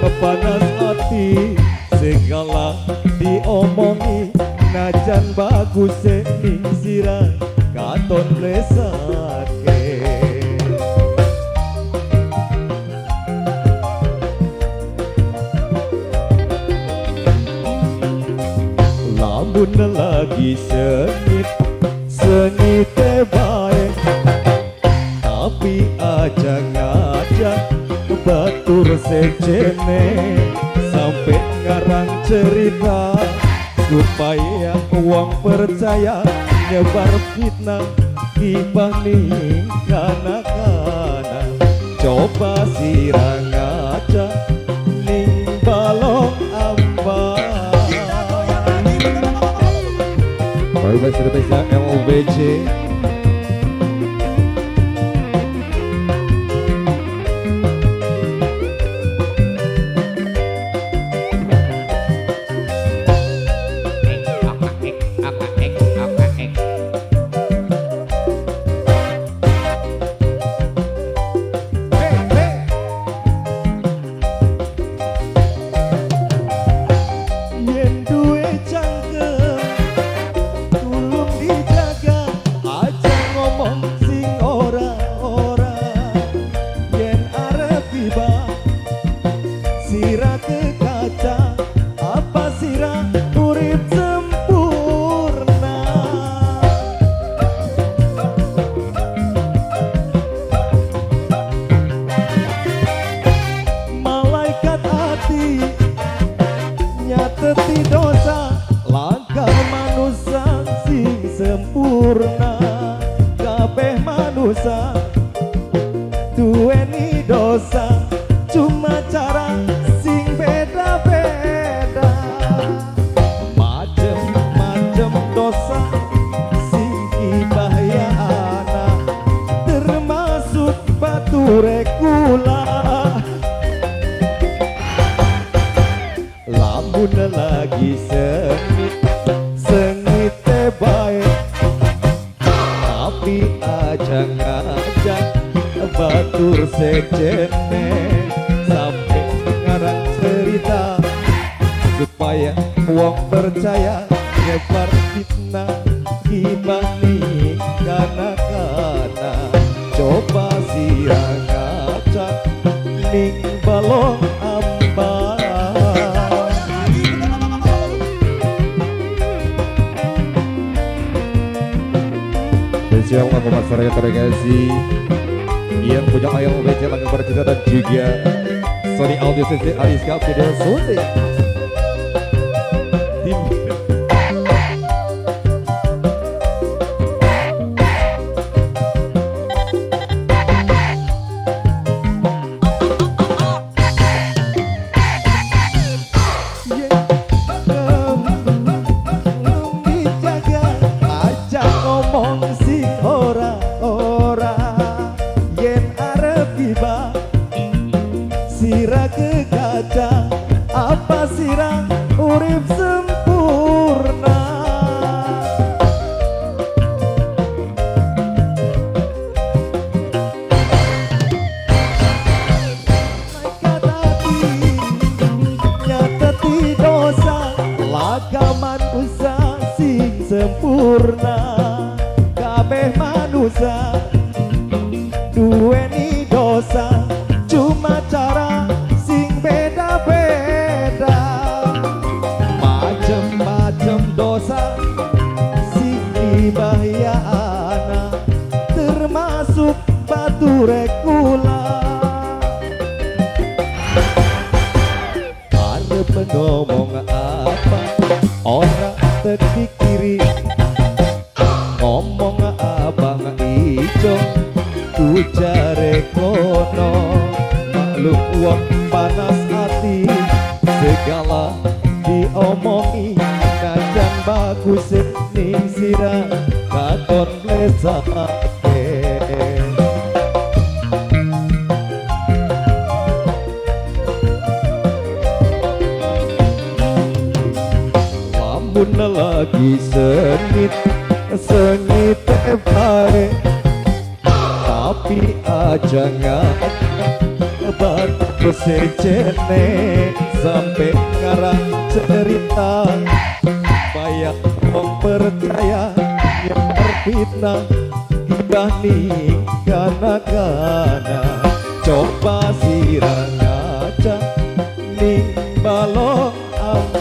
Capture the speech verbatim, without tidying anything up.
panas hati segala diomongi najan bagus ning sirah katon lesake lamun lagi sengit sengit baik tapi aja ngajak batur secene sampai ngarang cerita supaya uang percaya nyebar fitnah dibanding kana-kana coba sirang aja ning balong amba bye-bye cerita L O B C sirah ke kaca apa sirah urip sempurna malaikat hati nyateti dosa langkah manusia sing sempurna kabeh manusia duweni dosa cuma cara sing beda-beda macem-macem dosa sing bahayana termasuk batu rekula lamun lagi sengit sengit baik tapi aja ngajak batur secene sampai ngarang cerita supaya uang percaya nyebar fitnah dibanding kana-kana coba sirang kaca ning balong amba spesial lagu masyarakat terkasih yang punya ayam O B C lagu bercerita dan juga Sony Audio C C Ariska Video Sony tim dijaga aja ngomong si ora-ora yen arep tiba sirah ke kaca apa sirah urip sempurna malaikat hati nyateti dosa laga manusia sing sempurna kabeh manusia duweni dosa cuma cara sing beda-beda macem-macem dosa sing bahayana termasuk batu rekula arep ngomong apa ora terpikiri ngomong abang ijo ujare kono makhluk uang panas hati segala diomongi najan bagus ning sirah katon lesake lamun lagi sengit sengit baik tapi aja ngajak sahabat bersejene sampai ngarang cerita banyak mempercaya yang terfitnah dibanding kana-kana coba sirang aja nih balong